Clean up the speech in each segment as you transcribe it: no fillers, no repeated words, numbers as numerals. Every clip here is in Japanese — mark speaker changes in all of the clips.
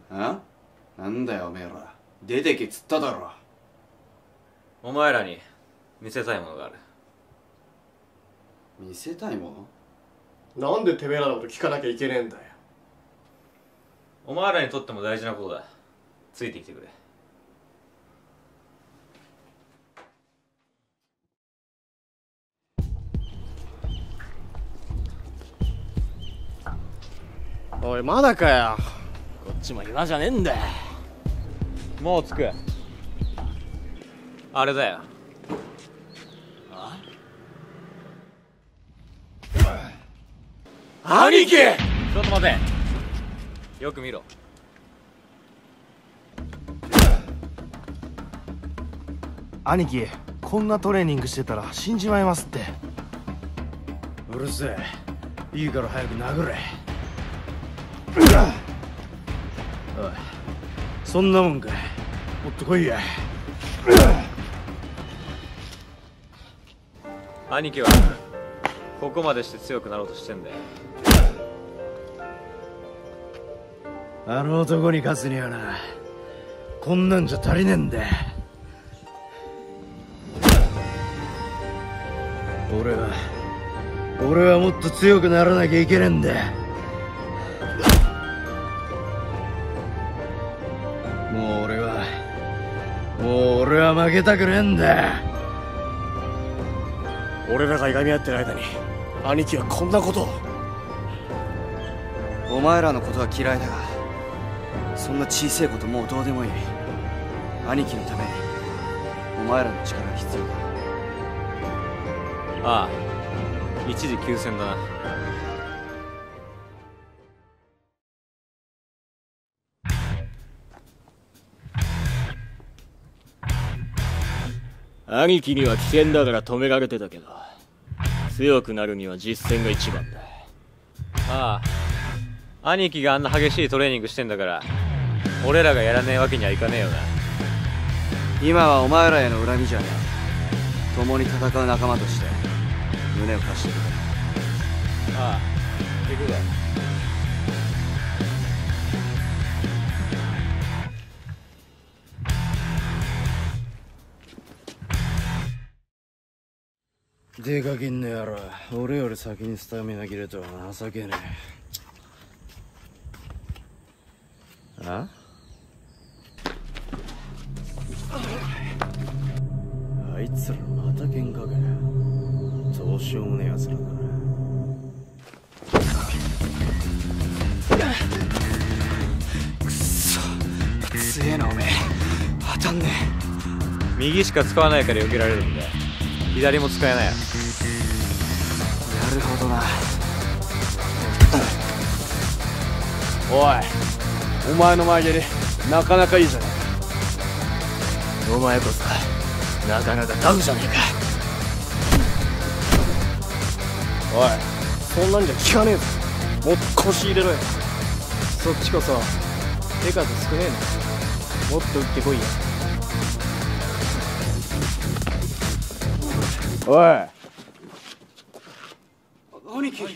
Speaker 1: あ？なんだよおめえら、出てけっつっただろ。
Speaker 2: お前らに見せたいものがある。
Speaker 1: 見せたいも
Speaker 3: の？なんでてめえらのこと聞かなきゃいけねえんだよ。
Speaker 2: お前らにとっても大事なことだ。ついてきてくれ。
Speaker 3: おい、まだかよ。こっちも暇じゃねえんだよ。
Speaker 2: もう着く。あれだよ。
Speaker 3: 兄貴！
Speaker 2: ちょっと待て。よく見ろ。
Speaker 4: 兄貴、こんなトレーニングしてたら死んじまいますって。うるせえ、いいから早く殴れ。おい、そんなもんかい。もっと来いや。
Speaker 2: 兄貴はここまでして強くなろうとしてんだよ。
Speaker 4: あの男に勝つにはな、こんなんじゃ足りねえんだ。俺はもっと強くならなきゃいけねえんだ。もう俺は負けたくねえんだ。
Speaker 3: 俺らがいがみ合ってる間に兄貴はこんなことを。
Speaker 1: お前らのことは嫌いだが、そんな小さいこともうどうでもいい。兄貴のためにお前らの力が必要だ。
Speaker 2: ああ、一時休戦だな。
Speaker 3: 兄貴には危険だから止められてたけど、強くなるには実践が一番だ。
Speaker 2: ああ、兄貴があんな激しいトレーニングしてんだから、俺らがやらねえわけにはいかねえよな。
Speaker 1: 今はお前らへの恨みじゃねえ。共に戦う仲間として胸を貸してくれ。
Speaker 2: ああ、行くぞ。
Speaker 4: 出かけんねやろ。俺より先にスタミナ切れとは情けねえ。あ？あいつらまた喧嘩かよ。どうしようもねえ奴らだな。
Speaker 1: くそ、強えなおめえ。当たんねえ。
Speaker 2: 右しか使わないから避けられるんだよ。左も使えないや。
Speaker 1: なるほどな。
Speaker 3: おい、お前の前蹴りなかなかいいじゃねえか。お前こそなかなかタフじゃねえか。おい、そんなんじゃ効かねえぞ。もっと腰入れろよ。そっちこそ手数少ねえな。もっと打ってこいや。おい、
Speaker 1: 兄貴。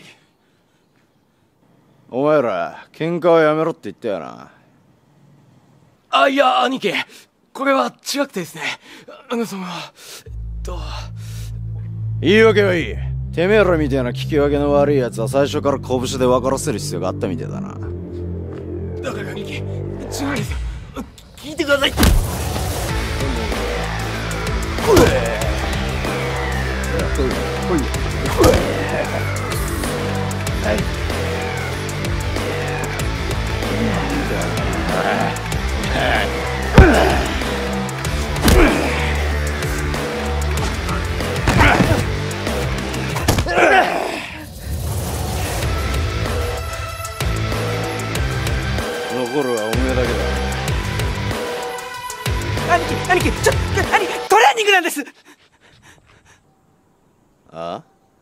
Speaker 4: お前ら喧嘩はやめろって言ったよな。
Speaker 3: あ、いや兄貴、これは違くてですね。
Speaker 4: 言い訳はいい。てめえらみたいな聞き分けの悪いやつは最初から拳で分からせる必要があったみたいだな。
Speaker 3: だから兄貴、違うんですよ。聞いてください。
Speaker 4: 残るはおめえだけだ。
Speaker 1: 兄貴、兄貴、トレーニングなんです。
Speaker 4: あ？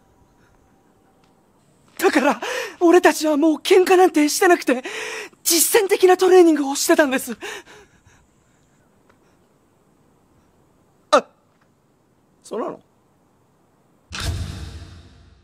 Speaker 1: だから俺たちはもう喧嘩なんてしてなくて、実践的なトレーニングをしてたんです。あ、
Speaker 4: そうなの？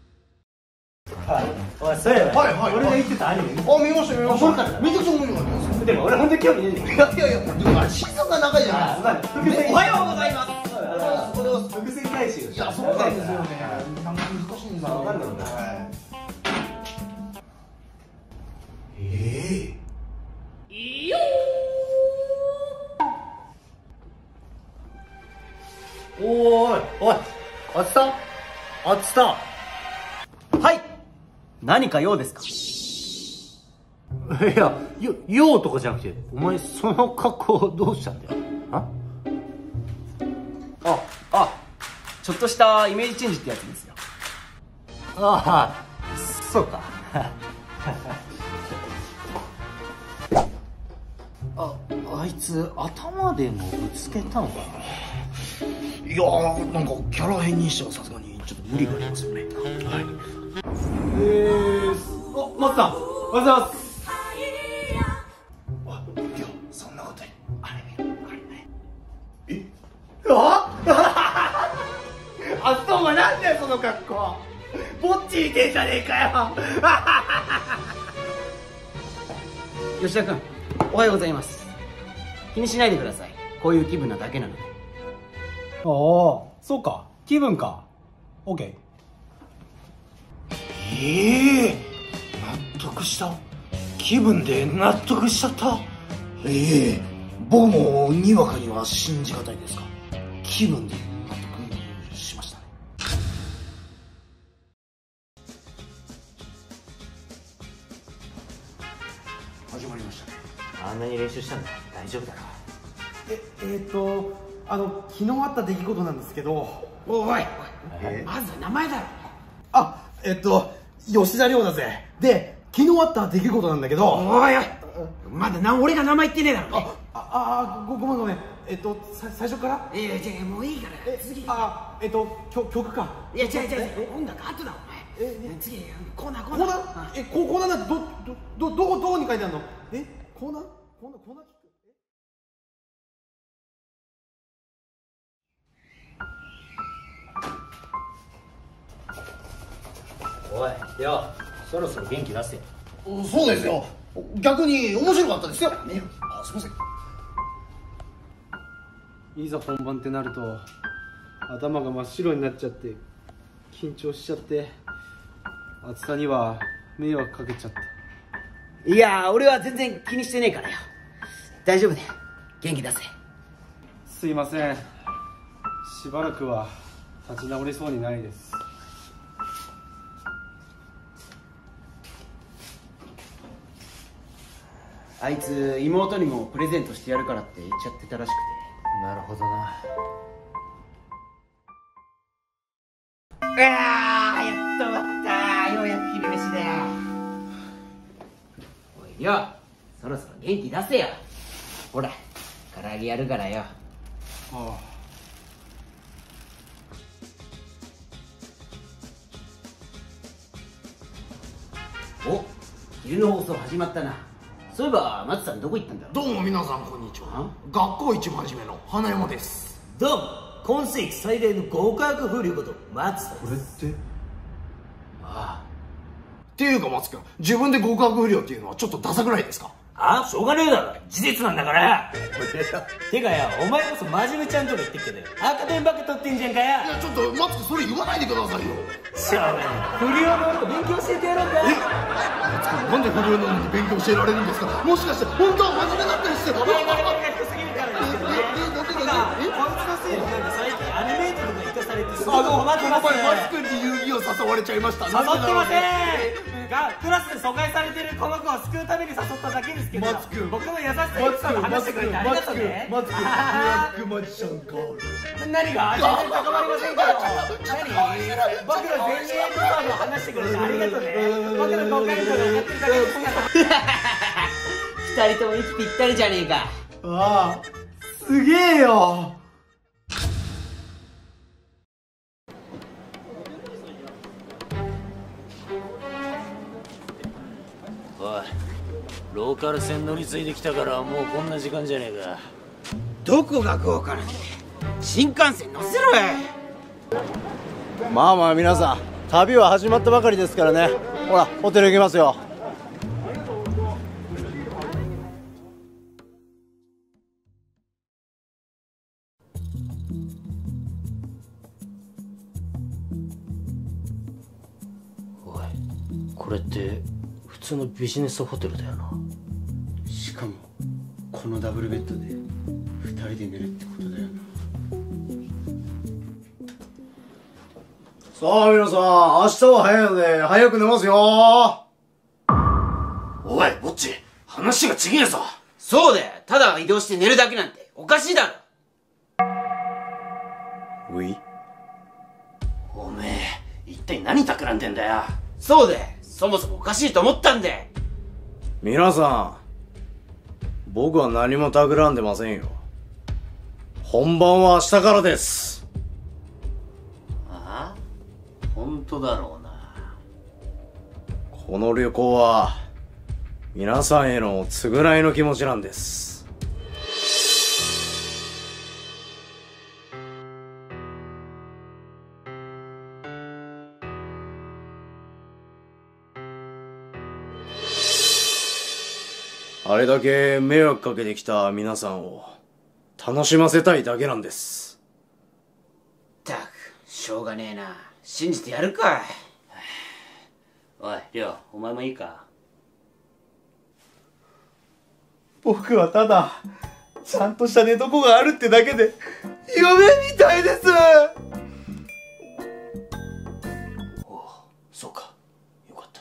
Speaker 5: おい、それ、はい、俺が言ってたアニメ。あ、見ました、見ました。めちゃくちゃ面白かったです。
Speaker 3: でも俺ほんと興味ねえんだよ。
Speaker 5: いやいや、シーズンが長いじゃないですか。
Speaker 3: おはようございます。
Speaker 5: 伏線回収。いや、そうなんですよね。難しいんだ。わかんないんだ。
Speaker 3: おいおい、あつさはい何か用ですか？
Speaker 5: いや、用とかじゃなくて、お前その格好どうしたんだよ。
Speaker 3: ちょっとしたイメージチェンジってやつですよ。
Speaker 5: ああ、そうか。あいつ頭でもぶつけたのかな。いやー、なんかキャラ変にしてはさすがにちょっと無理がありますよね。はい。
Speaker 3: 松さん、おはようございます。
Speaker 5: いや、そんなことにあれ見ろ、あれね。
Speaker 3: あっそう、お前なんだよその格好。ぼっちみてえじゃねえかよ。
Speaker 6: 吉田君、おはようございます。気にしないでください。こういう気分なだけなので。
Speaker 4: ああ、そうか、気分か。オッケ
Speaker 5: 納得した。気分で納得しちゃった。僕もにわかには信じがたいですが、気分で納得しましたね。始まりましたね。
Speaker 2: あんなに練習したんだ。大丈夫だろ。
Speaker 7: 昨日あった出来事なんですけど。
Speaker 6: おい、まずは名前だろ。
Speaker 7: 吉田亮だぜ。で、昨日あった出来事なんだけど。
Speaker 6: おいおい、まだ俺が名前言ってねえだろ。
Speaker 7: ごめん。最初から。
Speaker 6: いやもういいから次。
Speaker 7: 曲か。
Speaker 6: いや違う音楽後だお前。次コーナー。
Speaker 7: コーナーなんてどこに書いてあるの？コーナー
Speaker 2: おい、よ、そろそろ元気出せ。
Speaker 5: そうですよ。逆に面白かったですよ。すいません。
Speaker 4: ー。いざ本番ってなると頭が真っ白になっちゃって緊張しちゃって、暑さには迷惑かけちゃった。
Speaker 6: いや俺は全然気にしてねえからよ。大丈夫だよ、元気出せ。
Speaker 4: すいません、しばらくは立ち直りそうにないです。
Speaker 6: あいつ妹にもプレゼントしてやるからって言っちゃってたらしくて。
Speaker 2: なるほどな。
Speaker 6: やっと終わった。ようやく昼飯だよ。おいよ、そろそろ元気出せよ。ほら唐揚げやるからよ。お、昼の放送始まったな。そういえば松さんどこ行ったんだろう。
Speaker 5: どうも皆さんこんにちは。学校一真面目の花山です。
Speaker 8: どうも、今世紀最大の合格不良こと松田です。
Speaker 5: これってっていうか松君、自分で合格不良っていうのはちょっとダサくないですか？
Speaker 8: しょうがねえだろ、事実なんだからてかよ、お前こそ真面目ちゃんとか言ってきてね、赤点ばっか取ってんじゃんかよ。
Speaker 5: いや、ちょっと松君、それ言わないでくださいよ。
Speaker 8: しょうがねえ、不良の俺を勉強教えてやろうか。
Speaker 5: 松君、なんで不良なのに勉強教えられるんですか？もしかして本当は真面目だったりして。
Speaker 8: お前が低すぎるからですよね。こいつのせいでなんか最近アニメートとか生かされてすごい困ってます。
Speaker 5: 松君に遊戯を誘われちゃいました。
Speaker 8: 誘ってませんが、クラスで疎開されてるこの子を救うために誘っただけですけど、
Speaker 5: 松君、
Speaker 8: 僕の優しさエピソード話してくれてありがとうね。
Speaker 5: 松君、ブラックマジシャンガール。
Speaker 8: 何が全然高まりませんけど、僕の全員エピソードを話してくれてありがとうね。僕の好感度が上がってるだけですから
Speaker 6: 二人とも息ぴったりじゃねえか。
Speaker 4: ああ、すげえよ。
Speaker 8: おい、ローカル線乗り継いできたからもうこんな時間じゃねえか。
Speaker 6: どこが豪華なんだよ。新幹線乗せろよ。
Speaker 3: まあ皆さん、旅は始まったばかりですからね。ほら、ホテル行きますよ。
Speaker 5: これって普通のビジネスホテルだよな。
Speaker 1: しかもこのダブルベッドで2人で寝るってことだよな。
Speaker 9: さあ皆さん、明日は早いので早く寝ますよ。
Speaker 5: おいぼっち、話が違えぞ。
Speaker 6: そうだよ、ただ移動して寝るだけなんておかしいだろ。
Speaker 9: ウィ？
Speaker 5: おめえ一体何企んでんだよ。
Speaker 6: そうだよ、そもそもおかしいと思ったんで。
Speaker 9: 皆さん、僕は何も企んでませんよ。本番は明日からです。
Speaker 5: ああ、本当だろうな。
Speaker 9: この旅行は皆さんへの償いの気持ちなんです。あれだけ迷惑かけてきた皆さんを楽しませたいだけなんです。
Speaker 6: ったくしょうがねえな、信じてやるか。
Speaker 5: おいりょう、お前もいいか。
Speaker 7: 僕はただちゃんとした寝床があるってだけで夢みたいです。
Speaker 5: おお、そうか、よかった。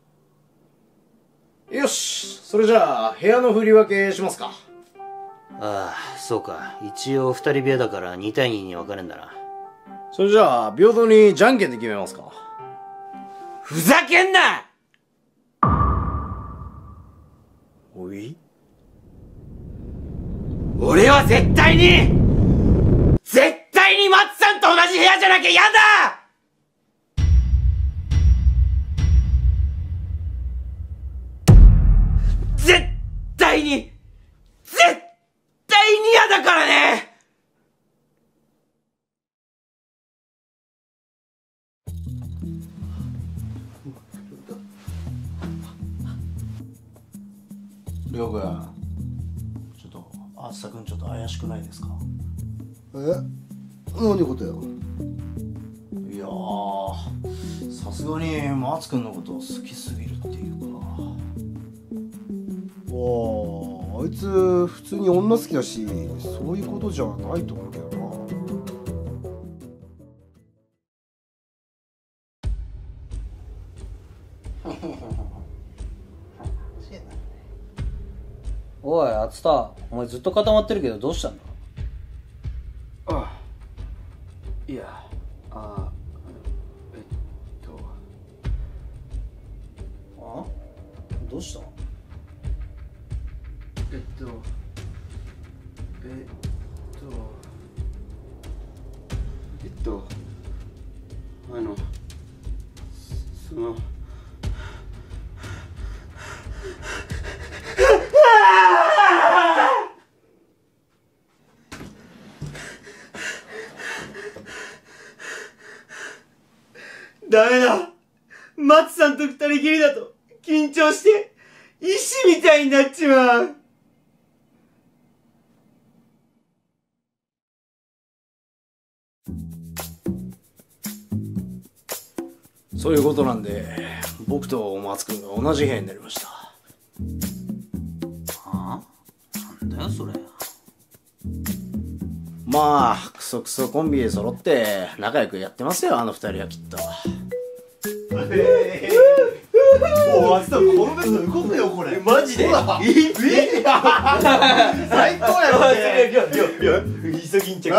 Speaker 9: よし、それじゃあ部屋の振り分けしますか。
Speaker 5: ああ、そうか。一応二人部屋だから2対2に分かれんだな。
Speaker 9: それじゃあ平等にじゃんけんで決めますか。
Speaker 6: ふざけんな。
Speaker 9: おい、
Speaker 6: 俺は絶対に松さんと同じ部屋じゃなきゃ嫌だ。絶対に嫌だからね。
Speaker 5: りょうくん、ちょっとあつさくんちょっと怪しくないですか？
Speaker 10: 何ことよ。
Speaker 5: いやー、さすがに松くんのこと好きすぎるっていうか。
Speaker 10: あいつ普通に女好きだし、そういうことじゃないと思うけどな。
Speaker 3: おい厚田、お前ずっと固まってるけどどうしたんだ。
Speaker 1: あ、いや、あ
Speaker 3: どうした？
Speaker 1: その
Speaker 7: ダメだ、松さんと二人きりだと緊張して石みたいになっちまう。
Speaker 9: そういうことなんで僕と松くんが同じ部屋になりました。
Speaker 5: はあ？なんだよそれ。
Speaker 9: まあクソクソコンビ揃って仲良くやってますよ、あの二人はきっと。
Speaker 7: おい、このベッド動くよこれ。マジで？最高やろこれ。イソギンチャク。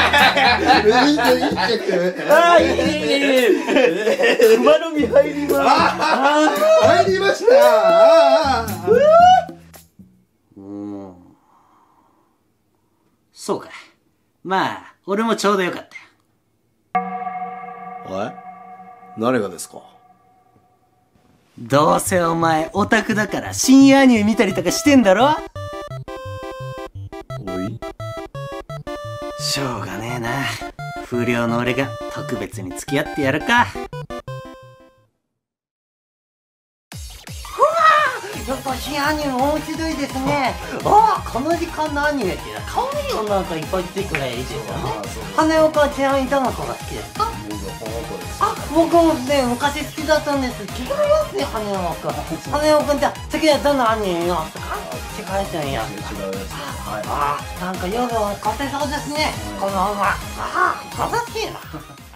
Speaker 7: 熊の実入ります。入りました。
Speaker 6: そうか。まあ俺もちょうどよかったよ。
Speaker 9: おい、何がですか？
Speaker 6: どうせお前オタクだから深夜アニメ見たりとかしてんだろ。
Speaker 9: おい、
Speaker 6: しょうがねえな、不良の俺が特別に付き合ってやるか。
Speaker 8: どこ
Speaker 11: 新アニメ面白いですね。ああ、この時間のアニメっていうのは可愛い女の子いっぱい出てくればいいですよね。羽岡はちなみにどの子が好きですか？あ、僕もね、昔好きだったんです。違いますね、羽岡。羽岡じゃあ次はどのアニメ見ますか？違いますよ。ああ、なんか夜は勝てそうですね。このまま。ああ、正しいな。